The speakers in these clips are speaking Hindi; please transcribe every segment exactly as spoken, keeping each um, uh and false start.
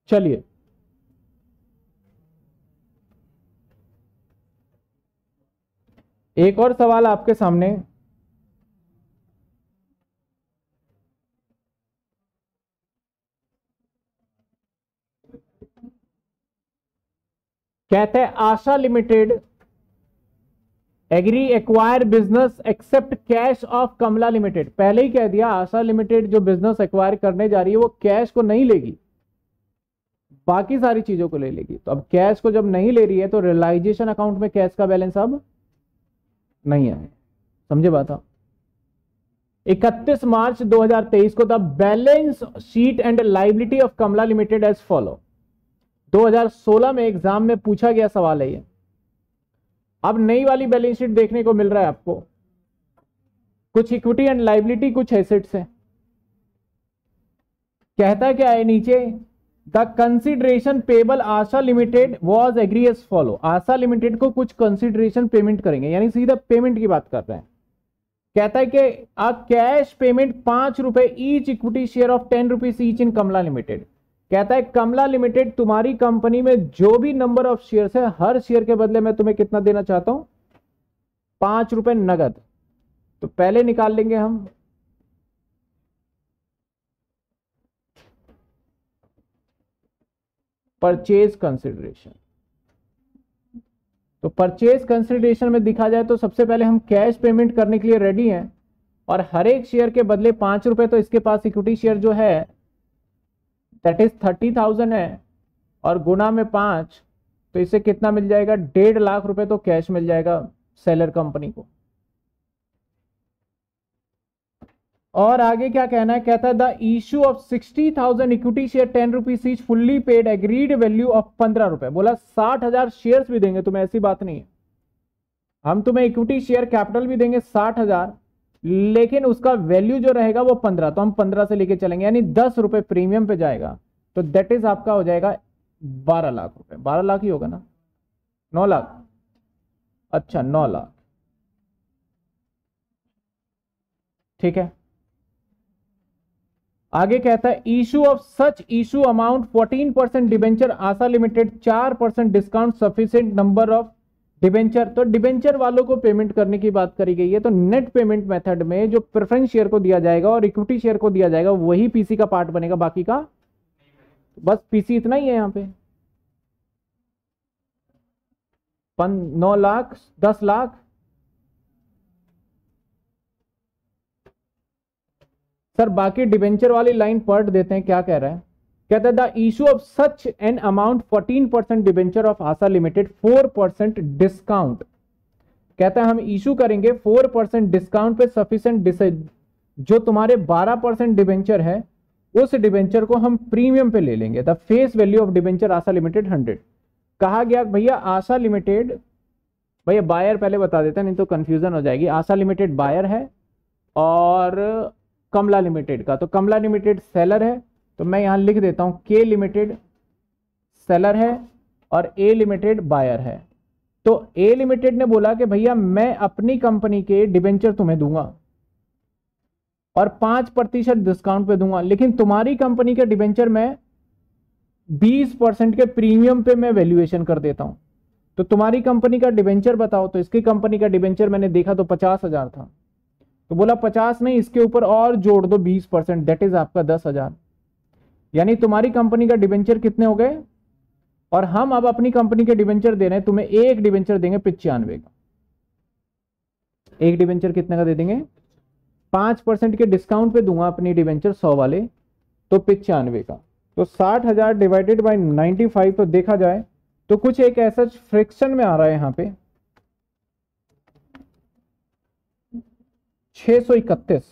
चलिए एक और सवाल आपके सामने। कहते हैं Asha limited agree acquire business accept cash of Kamala limited. पहले ही कह दिया आशा लिमिटेड जो बिजनेस एक्वायर करने जा रही है वो कैश को नहीं लेगी, बाकी सारी चीजों को ले लेगी। तो अब कैश को जब नहीं ले रही है तो रियलाइजेशन अकाउंट में कैश का बैलेंस अब नहीं है। समझे बात आप? इकतीस मार्च दो हज़ार तेईस को the balance sheet and liability of Kamala limited as follow. दो हज़ार सोलह में एग्जाम में पूछा गया सवाल है ये। अब नई वाली बैलेंस शीट देखने को मिल रहा है आपको, कुछ इक्विटी एंड लाइबिलिटी, कुछ एसेट्स है। कहता क्या है नीचे, the consideration payable Asha limited was agree as follow. Asha limited को कुछ कंसिडरेशन पेमेंट करेंगे, यानी सीधा पेमेंट की बात कर रहे हैं। कहता है कि अ कैश पेमेंट पांच रुपए each equity share of ten rupees each in Kamala limited. कहता है कमला लिमिटेड तुम्हारी कंपनी में जो भी नंबर ऑफ शेयर्स है, हर शेयर के बदले मैं तुम्हें कितना देना चाहता हूं, पांच रुपए नगद। तो पहले निकाल लेंगे हम परचेज कंसिडरेशन। तो परचेज कंसिडरेशन में दिखा जाए तो सबसे पहले हम कैश पेमेंट करने के लिए रेडी हैं, और हर एक शेयर के बदले पांच रुपए, तो इसके पास इक्विटी शेयर जो है दैट इज थर्टी थाउजेंड है, और गुना में पांच, तो इसे कितना मिल जाएगा, डेढ़ लाख रुपए तो कैश मिल जाएगा सेलर कंपनी को। और आगे क्या कहना है, कहता है the issue of sixty thousand equity share ten rupees each fully paid agreed value of पंद्रह रुपए। बोला साठ हजार शेयर भी देंगे तुम्हें, ऐसी बात नहीं है, हम तुम्हें इक्विटी शेयर कैपिटल भी देंगे साठ हजार, लेकिन उसका वैल्यू जो रहेगा वो पंद्रह, तो हम पंद्रह से लेके चलेंगे, यानी दस रुपए प्रीमियम पे जाएगा। तो दैट इज आपका हो जाएगा बारह लाख रुपए। बारह लाख ही होगा ना, नौ लाख, अच्छा नौ लाख, ठीक है। आगे कहता है issue of such issue amount fourteen percent debenture Asha limited, चार percent discount sufficient number of debenture. तो डिबेंचर वालों को पेमेंट करने की बात करी गई है। तो नेट पेमेंट मेथड में जो प्रेफरेंस शेयर को दिया जाएगा और इक्विटी शेयर को दिया जाएगा वही पीसी का पार्ट बनेगा, बाकी का बस पीसी इतना ही है यहां पे। नौ लाख, दस लाख, सर बाकी डिबेंचर वाली लाइन पढ़ देते हैं क्या कह रहा है। कहता है the issue of such an amount fourteen percent debenture of Asha limited four percent discount. कहता है हम इशू करेंगे फोर परसेंट डिस्काउंट पे सफिशिएंट, जो तुम्हारे बारह परसेंट डिबेंचर है उस डिबेंचर को हम प्रीमियम पे ले लेंगे। The face value of debenture Asha limited hundred. कहा गया भैया आशा लिमिटेड, भैया बायर पहले बता देते हैं नहीं तो कंफ्यूजन हो जाएगी। आशा लिमिटेड बायर है और कमला लिमिटेड का, तो कमला लिमिटेड सेलर है, तो मैं यहां लिख देता हूं के लिमिटेड सेलर है और ए लिमिटेड बायर है। तो ए लिमिटेड ने बोला कि भैया मैं अपनी कंपनी के डिबेंचर तुम्हें दूंगा और पांच प्रतिशत डिस्काउंट पे दूंगा, लेकिन तुम्हारी कंपनी के डिबेंचर में बीस परसेंट के प्रीमियम पे मैं वैल्यूएशन कर देता हूं। तो तुम्हारी कंपनी का डिबेंचर बताओ। तो इसकी कंपनी का डिबेंचर मैंने देखा तो पचास हजार था, तो बोला पचास नहीं, इसके ऊपर और जोड़ दो बीस परसेंट, दैट इज आपका दस हजार। यानी तुम्हारी कंपनी का डिबेंचर कितने हो गए, और हम अब अपनी कंपनी के डिबेंचर दे रहे हैं तुम्हें, एक डिबेंचर देंगे पिचानवे का। एक डिबेंचर कितने का दे देंगे, पांच परसेंट के डिस्काउंट पे दूंगा अपनी डिबेंचर सौ वाले, तो पिचानवे का। तो साठ हजार डिवाइडेड बाई नाइन्टी फाइव, तो देखा जाए तो कुछ एक ऐसा फ्रिक्शन में आ रहा है यहां पे छह सौ इकतीस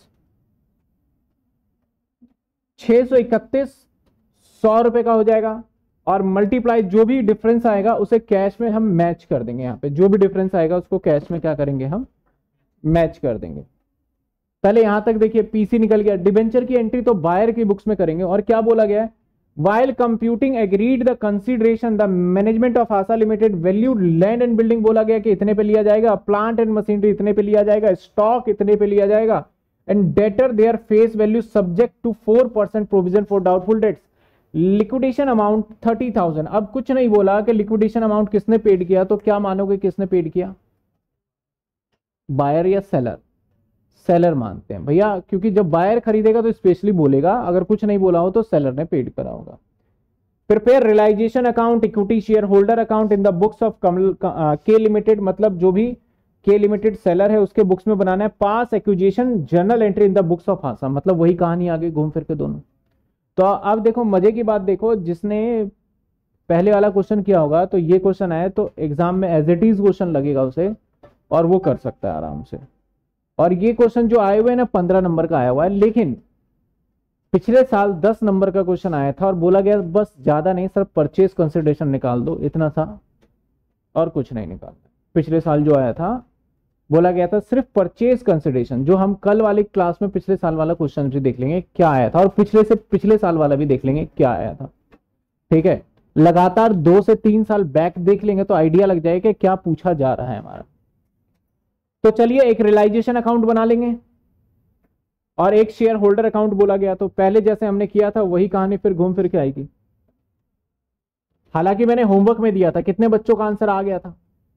छह सौ इकतीस सौ रुपए का हो जाएगा, और मल्टीप्लाई जो भी डिफरेंस आएगा उसे कैश में हम मैच कर देंगे। यहां पे जो भी डिफरेंस आएगा उसको कैश में क्या करेंगे, हम मैच कर देंगे। पहले यहां तक देखिए पीसी निकल गया। डिबेंचर की एंट्री तो बायर की बुक्स में करेंगे, और क्या बोला गया है, while computing agreed the consideration the management of Asha limited value land and building, बोला गया कि इतने पे लिया जाएगा, प्लांट एंड मशीनरी इतने पे लिया जाएगा, स्टॉक इतने पे लिया जाएगा, and debtor their face value subject to four percent provision for doubtful debts. Liquidation amount thirty thousand. अब कुछ नहीं बोला कि लिक्विडेशन अमाउंट किसने पेड किया, तो क्या मानोगे किसने पेड किया, बायर या सेलर? सेलर मानते हैं भैया, क्योंकि जब बायर खरीदेगा तो स्पेशली बोलेगा, अगर कुछ नहीं बोला हो तो सेलर ने पेड करा होगा। Prepare realisation account, equity share holder account in the books of K limited, मतलब जो भी के लिमिटेड सेलर है उसके बुक्स में बनाना है। Pass acquisition journal entry in the books of हासा, मतलब वही कहानी आगे घूम फिर के दोनों। तो अब देखो मजे की बात, देखो जिसने पहले वाला क्वेश्चन किया होगा तो ये क्वेश्चन आए तो एग्जाम में एज इट इज क्वेश्चन लगेगा उसे, और वो कर सकता है आराम से। और ये क्वेश्चन जो आए हुए हैं ना पंद्रह नंबर का आया हुआ है, लेकिन पिछले साल दस नंबर का क्वेश्चन आया था और बोला गया बस ज्यादा नहीं, सिर्फ परचेज कंसिडरेशन निकाल दो, इतना सा और कुछ नहीं निकालना। पिछले साल जो आया था बोला गया था सिर्फ परचेज कंसिडरेशन, जो हम कल वाली क्लास में पिछले साल वाला क्वेश्चन भी देख लेंगे क्या आया था, और पिछले से पिछले साल वाला भी देख लेंगे क्या आया था। ठीक है, लगातार दो से तीन साल बैक देख लेंगे तो आइडिया लग जाएगा कि क्या पूछा जा रहा है हमारा। तो चलिए एक रियलाइजेशन अकाउंट बना लेंगे और एक शेयर होल्डर अकाउंट बोला गया, तो पहले जैसे हमने किया था वही कहानी फिर घूम फिर के आएगी। हालांकि मैंने होमवर्क में दिया था, कितने बच्चों का आंसर आ गया था?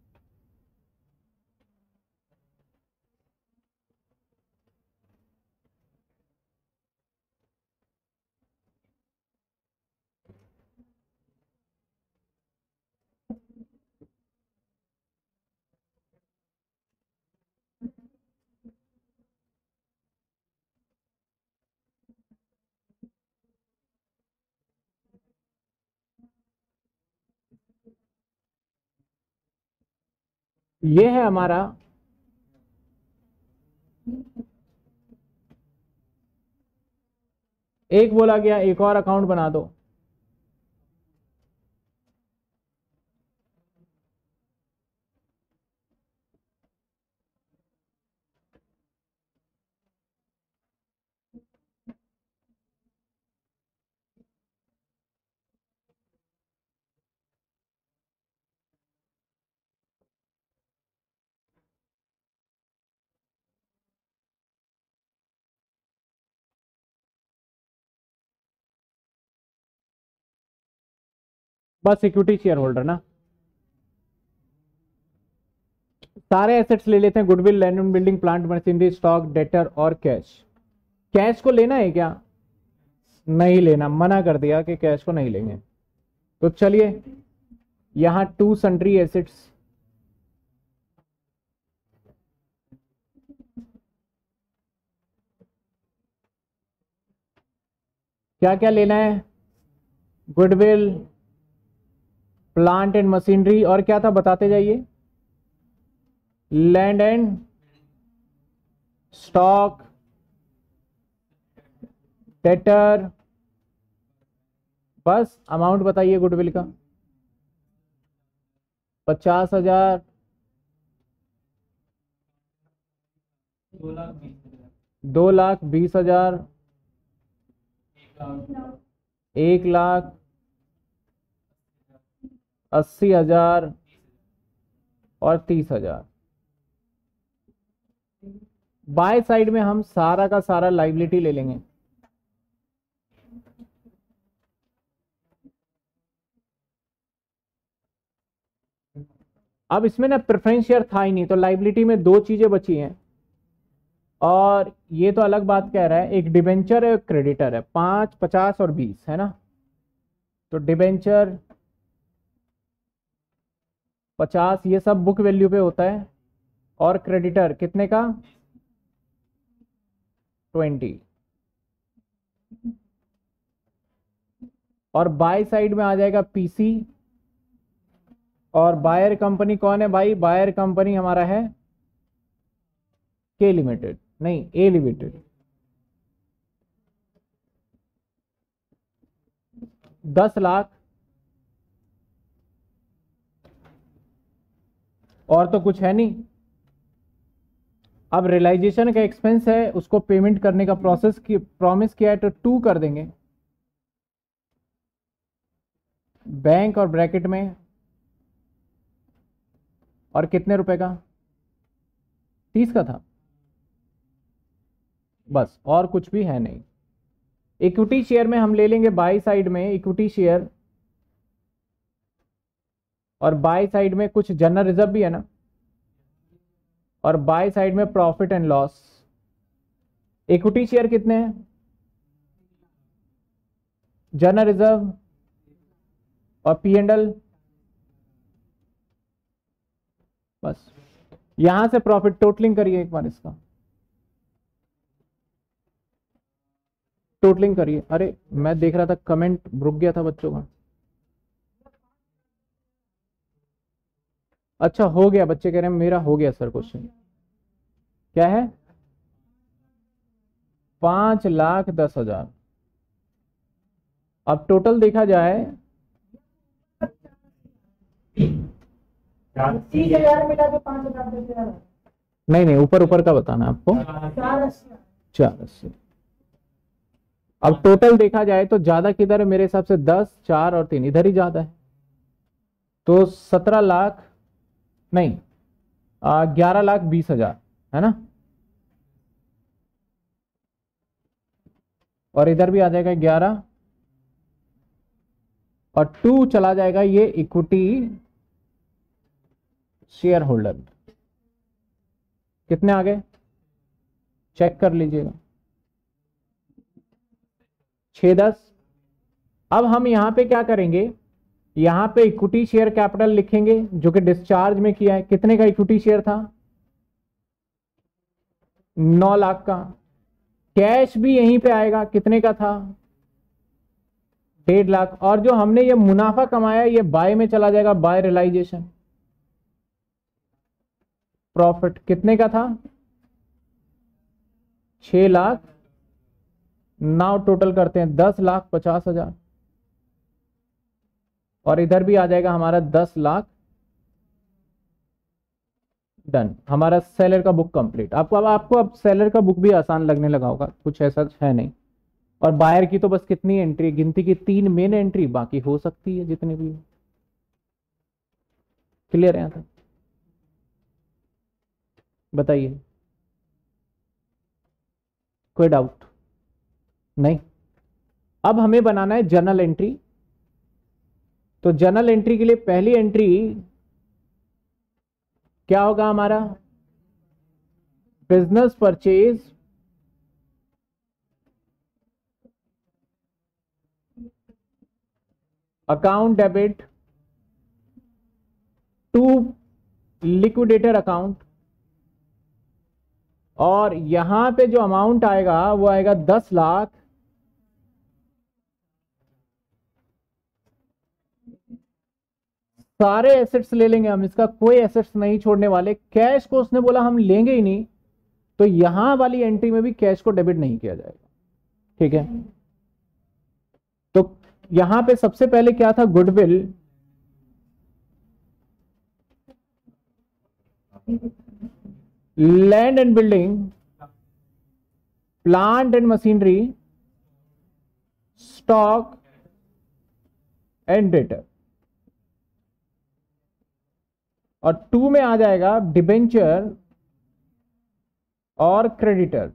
ये है हमारा एक, बोला गया एक और अकाउंट बना दो। बस इक्विटी शेयर होल्डर ना, सारे एसेट्स ले लेते हैं, goodwill, land and building, plant machinery, stock, debtor और कैश। कैश को लेना है क्या? नहीं लेना, मना कर दिया कि कैश को नहीं लेंगे। तो चलिए यहां टू सन्ड्री एसेट्स, क्या क्या लेना है? गुडविल, प्लांट एंड मशीनरी, और क्या था बताते जाइए, लैंड एंड स्टॉक, डेटर, बस अमाउंट बताइए गुडविल का। पचास हजार, दो लाख बीस हजार, एक लाख अस्सी हजार और तीस हजार। बाय साइड में हम सारा का सारा लाइबिलिटी ले लेंगे। अब इसमें ना प्रेफरेंस शेयर था ही नहीं, तो लाइबिलिटी में दो चीजें बची हैं, और ये तो अलग बात कह रहा है, एक डिबेंचर है, क्रेडिटर है, पांच, पचास और बीस है ना। तो डिबेंचर पचास, ये सब बुक वैल्यू पे होता है, और क्रेडिटर कितने का? ट्वेंटी। और बाय साइड में आ जाएगा पीसी, और बायर कंपनी कौन है भाई? बायर कंपनी हमारा है के लिमिटेड, नहीं ए लिमिटेड। दस लाख, और तो कुछ है नहीं। अब रियलाइजेशन का एक्सपेंस है, उसको पेमेंट करने का प्रोसेस की प्रॉमिस किया है, तो टू कर देंगे बैंक और ब्रैकेट में। और कितने रुपए का? तीस का था, बस और कुछ भी है नहीं। इक्विटी शेयर में हम ले लेंगे बाई साइड में इक्विटी शेयर, और बाई साइड में कुछ जनरल रिजर्व भी है ना, और बाई साइड में profit and loss. Equity share कितने हैं, जनरल रिजर्व और पी एंड एल, बस यहां से प्रॉफिट टोटलिंग करिए एक बार, इसका टोटलिंग करिए। अरे मैं देख रहा था कमेंट रुक गया था बच्चों का। अच्छा हो गया, बच्चे कह रहे हैं मेरा हो गया सर क्वेश्चन। क्या है, पांच लाख दस हजार। अब टोटल देखा जाए, तीस हजार मिला के पांच हजार दस हजार, नहीं नहीं ऊपर ऊपर का बताना आपको, चार अस्सी। अब टोटल देखा जाए तो ज्यादा किधर है मेरे हिसाब से, दस, चार और तीन, इधर ही ज्यादा है। तो सत्रह लाख नहीं, ग्यारह लाख बीस हजार है ना, और इधर भी आ जाएगा ग्यारह, और टू चला जाएगा ये इक्विटी शेयर होल्डर। कितने आ गए चेक कर लीजिएगा, छह दस। अब हम यहां पे क्या करेंगे, यहां पे इक्विटी शेयर कैपिटल लिखेंगे जो कि डिस्चार्ज में किया है। कितने का इक्विटी शेयर था, नौ लाख का। कैश भी यहीं पे आएगा, कितने का था, डेढ़ लाख। और जो हमने ये मुनाफा कमाया ये बाय में चला जाएगा, बाय रियलाइजेशन। प्रॉफिट कितने का था, छह लाख। नाउ टोटल करते हैं, दस लाख पचास हजार, और इधर भी आ जाएगा हमारा दस लाख। डन, हमारा सेलर का बुक कंप्लीट। आपको अब आपको अब सेलर का बुक भी आसान लगने लगा होगा, कुछ ऐसा है नहीं। और बायर की तो बस कितनी एंट्री, गिनती की तीन मेन एंट्री, बाकी हो सकती है जितने भी। क्लियर है यहां तक, बताइए कोई डाउट नहीं। अब हमें बनाना है जर्नल एंट्री। तो जर्नल एंट्री के लिए पहली एंट्री क्या होगा हमारा, business purchase account debit to liquidator account, और यहां पे जो अमाउंट आएगा वो आएगा दस लाख। सारे एसेट्स ले लेंगे हम, इसका कोई एसेट्स नहीं छोड़ने वाले। कैश को उसने बोला हम लेंगे ही नहीं, तो यहां वाली एंट्री में भी कैश को डेबिट नहीं किया जाएगा, ठीक है। तो यहां पे सबसे पहले क्या था, goodwill, land and building, plant and machinery, stock and debtor. और टू में आ जाएगा डिबेंचर और क्रेडिटर।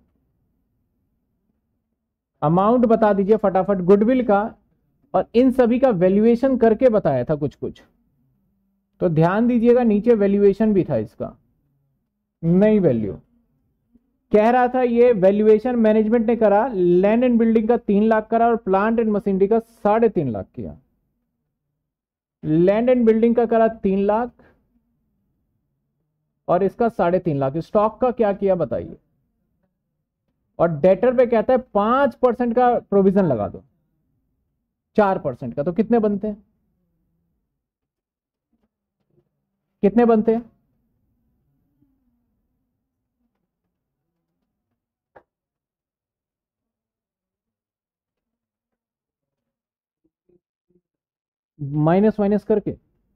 अमाउंट बता दीजिए फटाफट गुडविल का, और इन सभी का वैल्यूएशन करके बताया था कुछ कुछ, तो ध्यान दीजिएगा नीचे वैल्यूएशन भी था इसका, नई वैल्यू कह रहा था ये वैल्यूएशन मैनेजमेंट ने करा। लैंड एंड बिल्डिंग का तीन लाख करा और प्लांट एंड मशीनरी का साढ़े तीन लाख किया। लैंड एंड बिल्डिंग का करा तीन लाख और इसका साढ़े तीन लाख। स्टॉक का क्या किया बताइए। और डेटर पे कहता है पांच परसेंट का प्रोविजन लगा दो, चार परसेंट का, तो कितने बनते हैं, कितने बनते हैं, माइनस माइनस करके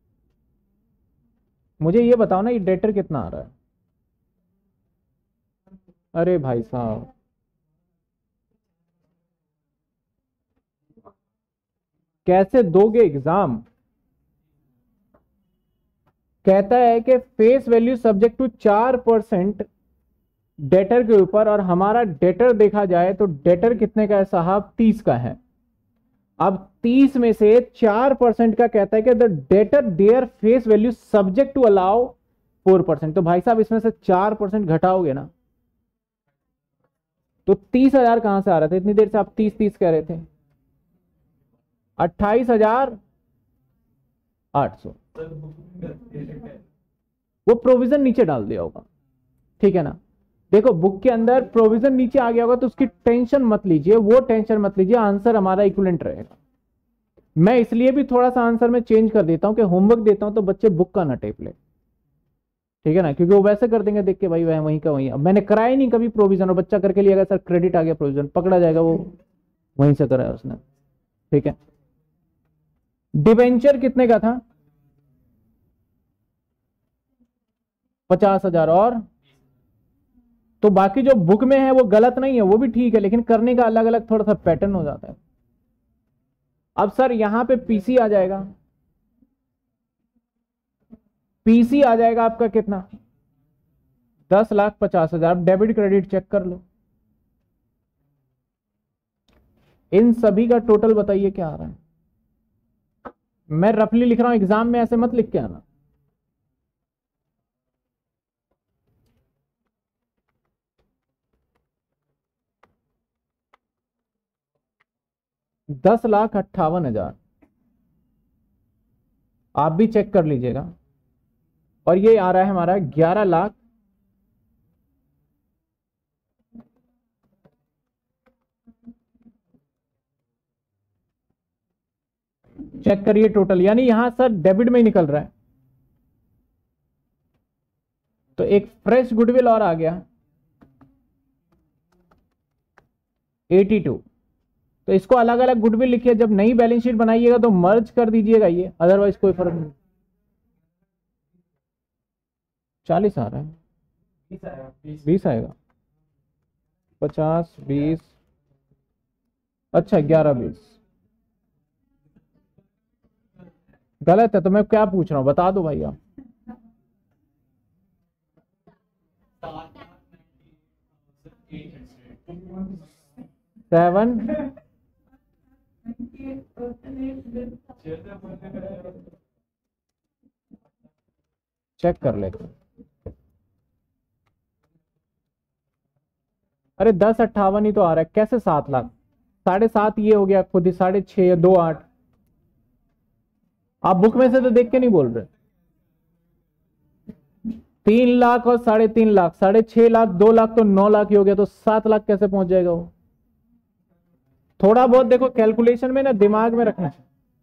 मुझे ये बताओ ना, ये डेटर कितना आ रहा है। अरे भाई साहब, कैसे दोगे एग्जाम। कहता है कि फेस वैल्यू सब्जेक्ट टू चार परसेंट डेटर के ऊपर, और हमारा डेटर देखा जाए तो डेटर कितने का है साहब, तीस का है। अब तीस में से चार परसेंट का कहता है कि the debtor their face value subject to allow four percent. तो भाई साहब इसमें से चार परसेंट घटाओगे ना, तो तीस हजार कहां से आ रहे थे, इतनी देर से आप तीस तीस कह रहे थे, अट्ठाईस हजार आठ सौ। वो प्रोविजन नीचे डाल दिया होगा, ठीक है ना। देखो बुक के अंदर प्रोविजन नीचे आ गया होगा तो उसकी टेंशन मत लीजिए, वो टेंशन मत लीजिए, आंसर हमारा इक्विवेलेंट रहेगा। मैं इसलिए भी थोड़ा सा आंसर में चेंज कर देता हूं कि होमवर्क देता हूं तो बच्चे बुक का ना टेप ले, ठीक है ना, क्योंकि वो वैसे कर देंगे देख के भाई वह वहीं का वहीं। अब मैंने कराया नहीं कभी प्रोविजन, और बच्चा करके लिया सर क्रेडिट आ गया प्रोविजन, पकड़ा जाएगा, वो वहीं से कराया उसने, ठीक है। डिवेंचर कितने का था, पचास हजार। और तो बाकी जो बुक में है वो गलत नहीं है, वो भी ठीक है, लेकिन करने का अलग अलग थोड़ा सा पैटर्न हो जाता है। अब सर यहां पे पीसी आ जाएगा, पीसी आ जाएगा आपका कितना, दस लाख पचास हजार। डेबिट क्रेडिट चेक कर लो, इन सभी का टोटल बताइए क्या आ रहा है। मैं रफली लिख रहा हूं, एग्जाम में ऐसे मत लिख के आना। दस लाख अट्ठावन हजार, आप भी चेक कर लीजिएगा। और ये आ रहा है हमारा ग्यारह लाख चेक करिए टोटल, यानी यहां सर डेबिट में ही निकल रहा है। तो एक फ्रेश गुडविल और आ गया बयासी। तो इसको अलग अलग गुडविल लिखिए, जब नई बैलेंस शीट बनाइएगा तो मर्ज कर दीजिएगा ये, अदरवाइज कोई फर्क नहीं। चालीस आ रहा है, बीस आएगा, पचास बीस, अच्छा ग्यारह बीस गलत है। तो मैं क्या पूछ रहा हूं बता दो भाई आप। सेवन चेक कर लेते। अरे दस अट्ठावन ही तो आ रहा है, कैसे सात लाख, साढ़े सात ये हो गया खुद ही, साढ़े छह दो आठ। आप बुक में से तो देख के नहीं बोल रहे। तीन लाख और साढ़े तीन लाख, साढ़े छह लाख, दो लाख तो नौ लाख ही हो गया, तो सात लाख कैसे पहुंच जाएगा वो। थोड़ा बहुत देखो कैलकुलेशन में ना दिमाग में रखना।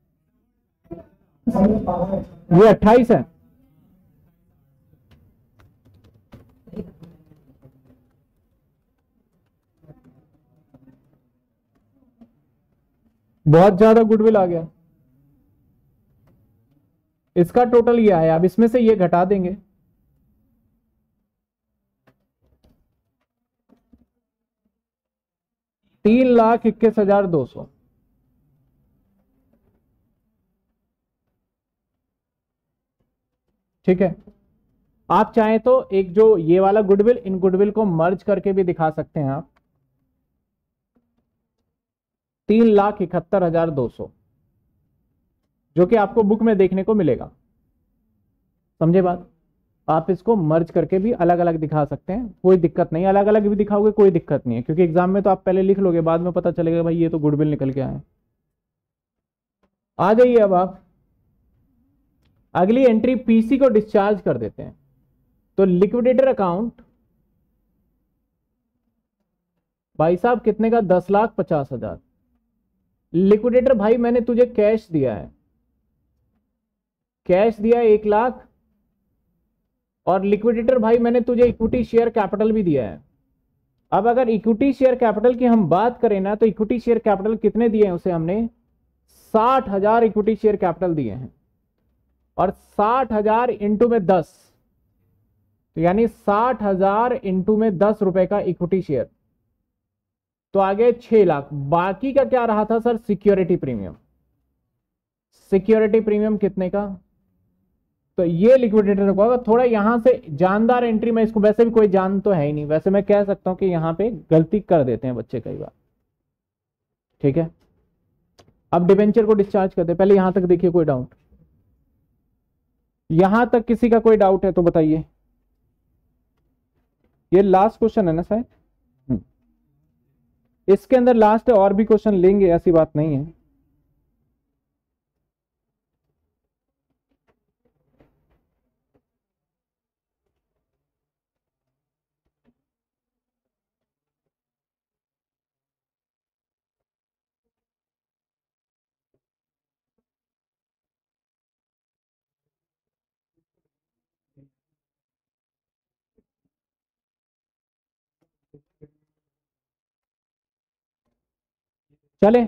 ये अट्ठाईस है, बहुत ज्यादा गुडविल आ गया। इसका टोटल ये आया, अब इसमें से ये घटा देंगे, तीन लाख इक्कीस हजार दो सौ। ठीक है, आप चाहें तो एक जो ये वाला गुडविल, इन गुडविल को मर्ज करके भी दिखा सकते हैं आप, तीन लाख इकहत्तर हजार दो सौ, जो कि आपको बुक में देखने को मिलेगा। समझे बात, आप इसको मर्ज करके भी अलग अलग दिखा सकते हैं, कोई दिक्कत नहीं। अलग अलग भी दिखाओगे कोई दिक्कत नहीं है, क्योंकि एग्जाम में तो आप पहले लिख लोगे, बाद में पता चलेगा भाई ये तो गुडविल निकल के आए। आ जाइए अब आप अगली एंट्री, पीसी को डिस्चार्ज कर देते हैं। तो लिक्विडेटर अकाउंट भाई साहब कितने का, दस लाख पचास हजार। लिक्विडेटर भाई मैंने तुझे कैश दिया है, कैश दिया है एक लाख, और लिक्विडेटर भाई मैंने तुझे इक्विटी शेयर कैपिटल भी दिया है। अब अगर इक्विटी शेयर कैपिटल की हम बात करें ना, तो इक्विटी शेयर कैपिटल कितने दिए हैं उसे हमने, साठ हजार इक्विटी शेयर कैपिटल दिए हैं, और साठ हजार इंटू में दस, तो यानी साठ हजार इंटू में दस रुपए का इक्विटी शेयर, तो आ गए छह लाख। बाकी का क्या रहा था sir, security premium. Security premium कितने का, तो ये लिक्विडेटर होगा। थोड़ा यहां से जानदार एंट्री में, इसको वैसे भी कोई जान तो है ही नहीं, वैसे मैं कह सकता हूं कि यहाँ पे गलती कर देते हैं बच्चे कई बार। ठीक है, अब डिबेंचर को डिस्चार्ज करते हैं। पहले यहां तक देखिए, कोई डाउट? यहां तक किसी का कोई डाउट है तो बताइए। ये लास्ट क्वेश्चन है ना शायद, इसके अंदर लास्ट है, और भी क्वेश्चन लेंगे, ऐसी बात नहीं है। चले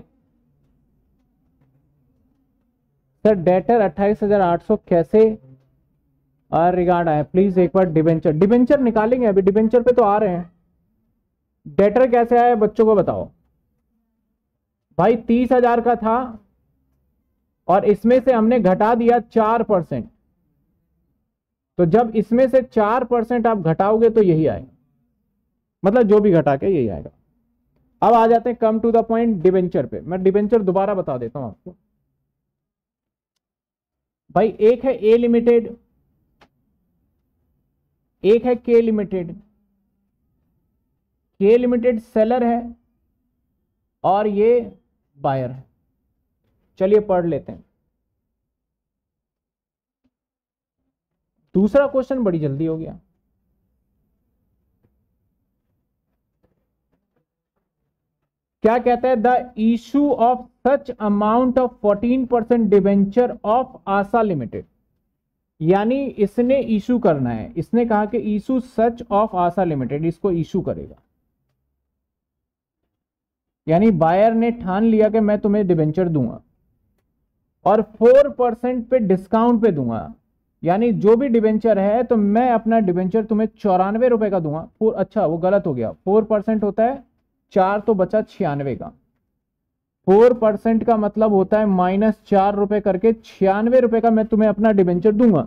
सर, डेटर अट्ठाईस हजार आठ सौ कैसे रिगार्ड आया? प्लीज एक बार डिबेंचर डिबेंचर निकालेंगे, अभी डिबेंचर पे तो आ रहे हैं। डेटर कैसे आया बच्चों को बताओ भाई। तीस हजार का था और इसमें से हमने घटा दिया चार परसेंट, तो जब इसमें से चार परसेंट आप घटाओगे तो यही आएगा, मतलब जो भी घटा के यही आएगा। अब आ जाते हैं come to the point debenture पे। मैं डिबेंचर दोबारा बता देता हूं आपको भाई। एक है ए लिमिटेड, एक है के लिमिटेड। के लिमिटेड सेलर है और ये बायर है। चलिए पढ़ लेते हैं। दूसरा क्वेश्चन बड़ी जल्दी हो गया। क्या कहता है? The issue of such amount of fourteen percent debenture of Asha limited, यानी इसने इशू करना है। इसने कहा कि issue such of Asha limited, इसको इशू करेगा। यानी बायर ने ठान लिया कि मैं तुम्हें डिवेंचर दूंगा और फोर परसेंट पे डिस्काउंट पे दूंगा। यानी जो भी डिवेंचर है तो मैं अपना डिवेंचर तुम्हें चौरानवे रुपए का दूंगा। फोर, अच्छा वो गलत हो गया, फोर परसेंट होता है चार, तो बचा छियानवे का। फोर परसेंट का मतलब होता है माइनस चार रुपए करके छियानवे रुपए का मैं तुम्हें अपना डिवेंचर दूंगा।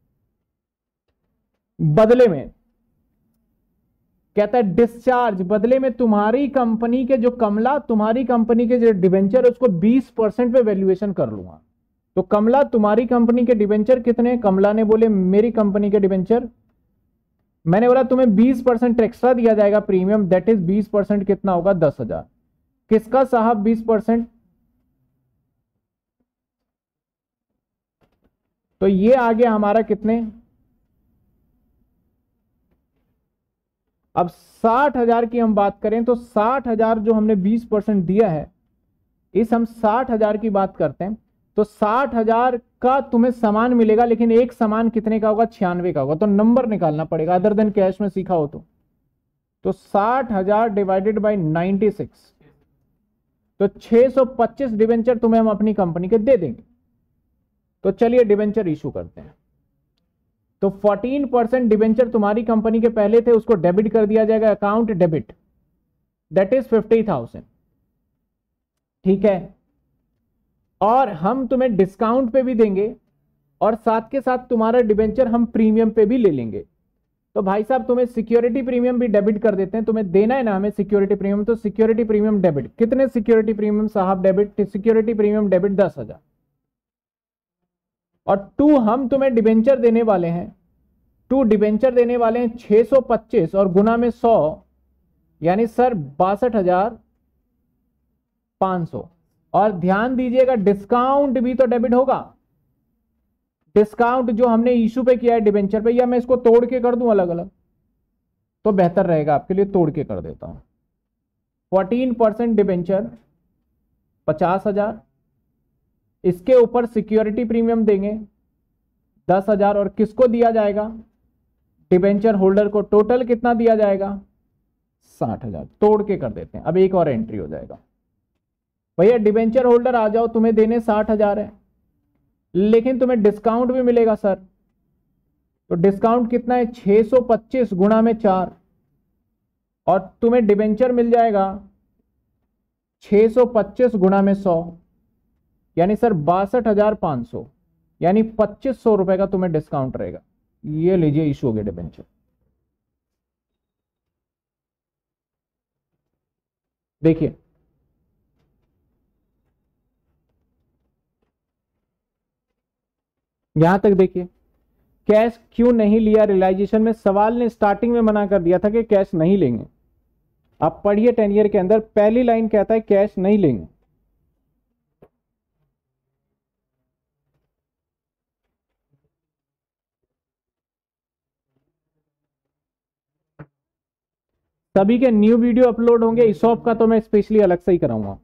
बदले में कहता है डिस्चार्ज, बदले में तुम्हारी कंपनी के जो कमला, तुम्हारी कंपनी के जो डिवेंचर उसको बीस परसेंट पे वैल्यूएशन कर लूंगा। तो कमला तुम्हारी कंपनी के डिवेंचर कितने? कमला ने बोले मेरी कंपनी के डिवेंचर, मैंने बोला तुम्हें बीस परसेंट एक्स्ट्रा दिया जाएगा प्रीमियम, दैट इज बीस परसेंट कितना होगा? दस हजार। किसका साहब बीस परसेंट? तो ये आ गया हमारा कितने? अब साठ हजार की हम बात करें तो साठ हजार जो हमने बीस परसेंट दिया है, इस हम साठ हजार की बात करते हैं तो साठ हजार का तुम्हें सामान मिलेगा, लेकिन एक सामान कितने का होगा? छियानवे का होगा। तो नंबर निकालना पड़ेगा, अदर देन कैश में सीखा हो तो तो साठ हजार डिवाइडेड बाई नाइन्टी सिक्स, तो छह सौ पच्चीस डिवेंचर तुम्हें हम अपनी कंपनी के दे देंगे। तो चलिए डिवेंचर इशू करते हैं। तो फोर्टीन परसेंट डिवेंचर तुम्हारी कंपनी के पहले थे, उसको डेबिट कर दिया जाएगा, account debit, that is fifty thousand. ठीक है, और हम तुम्हें डिस्काउंट पे भी देंगे और साथ के साथ तुम्हारा डिवेंचर हम प्रीमियम पे भी ले लेंगे। तो भाई साहब तुम्हें सिक्योरिटी प्रीमियम भी डेबिट कर देते हैं, तुम्हें देना है ना हमें सिक्योरिटी प्रीमियम, तो सिक्योरिटी प्रीमियम डेबिट। कितने सिक्योरिटी प्रीमियम साहब डेबिट? सिक्योरिटी प्रीमियम डेबिट दस हजार। और टू हम तुम्हें डिवेंचर देने वाले हैं, टू डिवेंचर देने वाले हैं छह सौ पच्चीस और गुना में सौ, यानी सर बासठ हजार पांच सौ। और ध्यान दीजिएगा डिस्काउंट भी तो डेबिट होगा। डिस्काउंट जो हमने इशू पे किया है डिवेंचर पे, या मैं इसको तोड़ के कर दूं अलग अलग तो बेहतर रहेगा आपके लिए, तोड़ के कर देता हूं। फोर्टीन परसेंट डिवेंचर पचास हजार, इसके ऊपर सिक्योरिटी प्रीमियम देंगे दस हजार, और किसको दिया जाएगा? डिवेंचर होल्डर को। टोटल कितना दिया जाएगा? साठ हजार। तोड़ के कर देते हैं, अब एक और एंट्री हो जाएगा। भैया डिवेंचर होल्डर आ जाओ, तुम्हें देने साठ हजार है, लेकिन तुम्हें डिस्काउंट भी मिलेगा सर। तो डिस्काउंट कितना है? छह सौ पच्चीस गुणा में चार, और तुम्हें डिवेंचर मिल जाएगा छह सौ पच्चीस गुणा में सौ, यानी सर बासठ हजार पांच सौ। यानी पच्चीस सौ रुपए का तुम्हें डिस्काउंट रहेगा। ये लीजिए इशू हो गया डिबेंचर। देखिए यहां तक देखिए, कैश क्यों नहीं लिया रियलाइजेशन में, सवाल ने स्टार्टिंग में मना कर दिया था कि कैश नहीं लेंगे। आप पढ़िए टेन ईयर के अंदर पहली लाइन कहता है कैश नहीं लेंगे। सभी के न्यू वीडियो अपलोड होंगे, इसॉप का तो मैं स्पेशली अलग से ही कराऊंगा।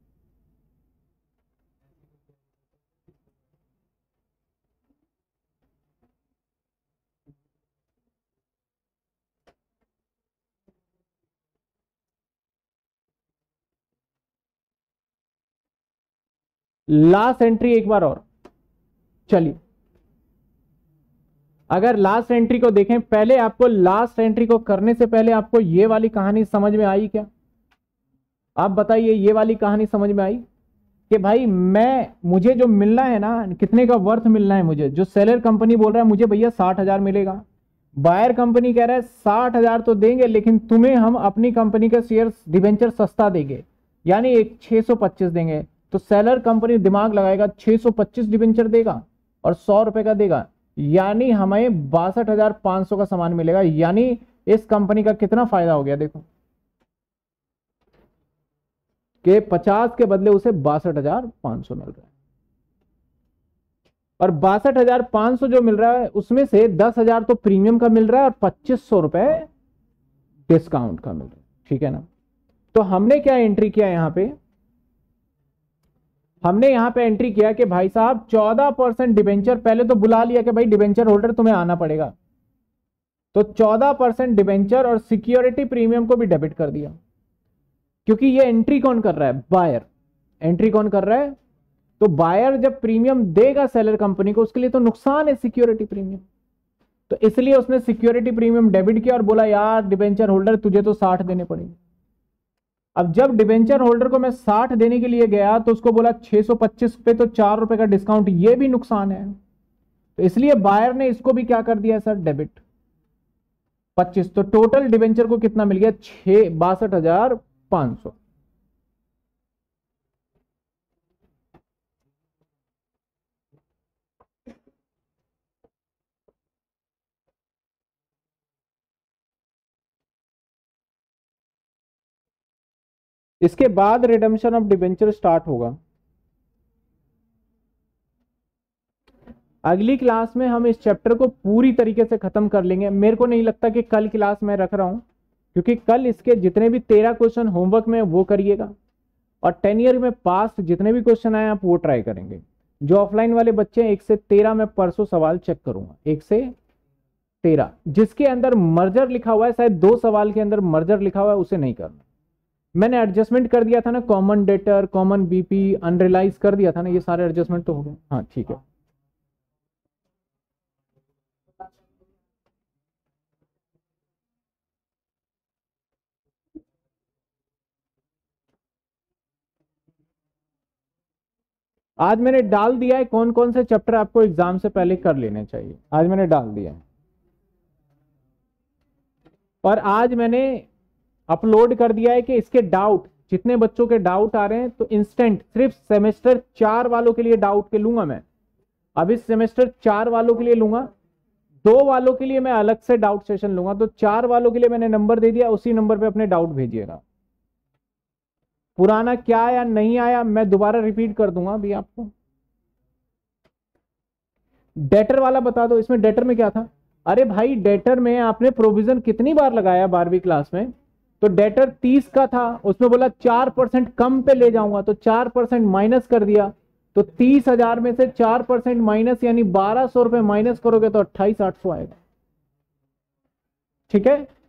लास्ट एंट्री एक बार और, चलिए अगर लास्ट एंट्री को देखें, पहले आपको लास्ट एंट्री को करने से पहले आपको ये वाली कहानी समझ में आई क्या? आप बताइए, ये वाली कहानी समझ में आई कि भाई मैं मुझे जो मिलना है ना, कितने का वर्थ मिलना है मुझे, जो सेलर कंपनी बोल रहा है मुझे भैया साठ हजार मिलेगा, बायर कंपनी कह रहा है साठ हजार तो देंगे लेकिन तुम्हें हम अपनी कंपनी का शेयर डिबेंचर सस्ता देंगे, यानी एक छह सौ पच्चीस देंगे। तो सेलर कंपनी दिमाग लगाएगा छह सौ पच्चीस डिबेंचर देगा और सौ रुपए का देगा, यानी हमें बासठ हजार पांच सौ का सामान मिलेगा। यानी इस कंपनी का कितना फायदा हो गया देखो, कि पचास के बदले उसे बासठ हजार पांच सौ मिल रहा है, और बासठ हजार पांच सौ जो मिल रहा है उसमें से दस हजार तो प्रीमियम का मिल रहा है और पच्चीस सौ रुपए डिस्काउंट का मिल रहा है। ठीक है ना? तो हमने क्या एंट्री किया यहां पे, हमने यहां पे एंट्री किया कि भाई साहब चौदह परसेंट डिबेंचर, पहले तो बुला लिया कि भाई डिबेंचर होल्डर तुम्हें आना पड़ेगा, तो चौदह परसेंट डिबेंचर और सिक्योरिटी प्रीमियम को भी डेबिट कर दिया। क्योंकि ये एंट्री कौन कर रहा है? बायर। एंट्री कौन कर रहा है? तो बायर जब प्रीमियम देगा सेलर कंपनी को, उसके लिए तो नुकसान है सिक्योरिटी प्रीमियम, तो इसलिए उसने सिक्योरिटी प्रीमियम डेबिट किया और बोला यार डिबेंचर होल्डर तुझे तो साठ देने पड़ेंगे। अब जब डिबेंचर होल्डर को मैं साठ देने के लिए गया तो उसको बोला छह सौ पच्चीस पे तो चार रुपए का डिस्काउंट, ये भी नुकसान है, तो इसलिए बायर ने इसको भी क्या कर दिया सर, डेबिट पच्चीस। तो टोटल डिबेंचर को कितना मिल गया? छह बासठ हजार पांच सौ। इसके बाद रिडम्पशन ऑफ डिबेंचर स्टार्ट होगा। अगली क्लास में हम इस चैप्टर को पूरी तरीके से खत्म कर लेंगे। मेरे को नहीं लगता कि कल क्लास मैं रख रहा हूं, क्योंकि कल इसके जितने भी तेरह क्वेश्चन होमवर्क में वो करिएगा, और टेन ईयर में पास जितने भी क्वेश्चन आए आप वो ट्राई करेंगे। जो ऑफलाइन वाले बच्चे हैं एक से तेरह में परसों सवाल चेक करूंगा, एक से तेरह जिसके अंदर मर्जर लिखा हुआ है, शायद दो सवाल के अंदर मर्जर लिखा हुआ है, उसे नहीं करना। मैंने एडजस्टमेंट कर दिया था ना, common debtor, common BP, unrealise कर दिया था ना, ये सारे एडजस्टमेंट तो हो गए। हाँ ठीक है। आज मैंने डाल दिया है कौन कौन से चैप्टर आपको एग्जाम से पहले कर लेने चाहिए, आज मैंने डाल दिया है। और आज मैंने अपलोड कर दिया है कि इसके डाउट, जितने बच्चों के डाउट आ रहे हैं तो इंस्टेंट सिर्फ सेमेस्टर चार वालों के लिए डाउट के लूंगा मैं। अब इस सेमेस्टर चार वालों के लिए लूंगा, दो वालों के लिए मैं अलग से डाउट सेशन लूंगा। तो चार वालों के लिए मैंने नंबर दे दिया, उसी नंबर पे अपने डाउट भेजिएगा। पुराना क्या आया नहीं आया मैं दोबारा रिपीट कर दूंगा अभी आपको। डेटर वाला बता दो, इसमें डेटर में क्या था? अरे भाई डेटर में आपने प्रोविजन कितनी बार लगाया बारहवीं क्लास में? तो डेटर तीस का था, उसमें बोला चार परसेंट कम पे ले जाऊंगा, तो चार परसेंट माइनस कर दिया, तो तीस हजार में से चार परसेंट माइनस यानी बारह सौ रुपए माइनस करोगे तो अट्ठाईस आठ सौ आएगा। ठीक है।